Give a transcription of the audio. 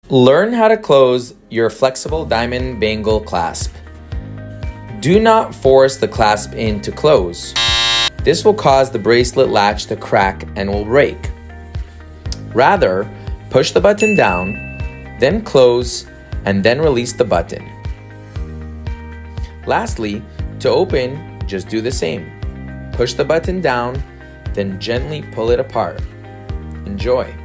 Learn how to close your flexible diamond bangle clasp. Do not force the clasp in to close. This will cause the bracelet latch to crack and will break. Rather, push the button down, then close, and then release the button. Lastly, to open, just do the same. Push the button down, then gently pull it apart. Enjoy!